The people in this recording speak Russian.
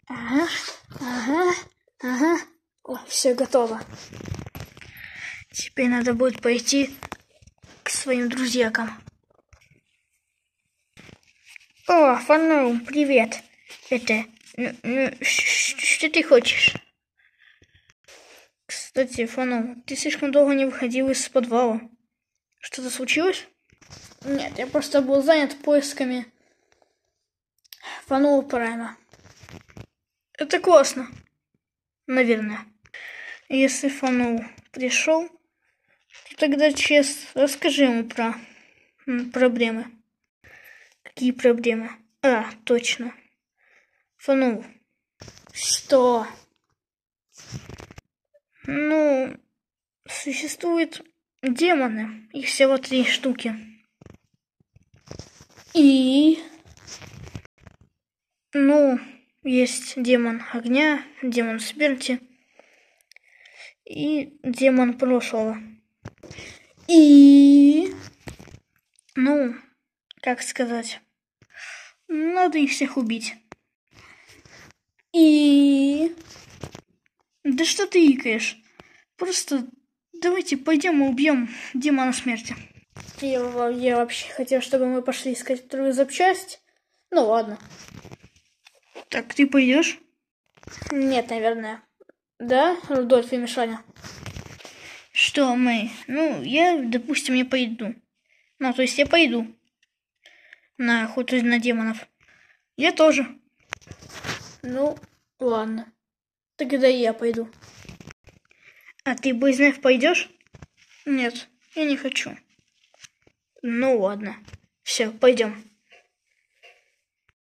Ага, ага, ага. О, все готово. Теперь надо будет пойти к своим друзьякам. О, Фанум, привет. Что ты хочешь? Кстати, Фанум, ты слишком долго не выходил из подвала. Что-то случилось? Нет, я просто был занят поисками Фанума Прайма. Это классно. Наверное. Если Фанул пришел, то тогда, Чес, расскажи ему про проблемы. Какие проблемы? А, точно. Фанул. Что? Ну, существуют демоны. Их всего 3 штуки. И... Ну, есть демон огня, демон смерти и демон прошлого. И... Ну, как сказать... Надо их всех убить. И... Да что ты икаешь? Просто давайте пойдем и убьем демона смерти. Я вообще хотел, чтобы мы пошли искать вторую запчасть. Ну ладно. Так, ты пойдешь? Нет, наверное. Да, Рудольф и Мишаня? Что мы? Ну, я, допустим, не пойду. Ну, то есть я пойду на охоту на демонов. Я тоже. Ну, ладно. Тогда я пойду. А ты, Бойзнев, пойдешь? Нет, я не хочу. Ну ладно. Все, пойдем.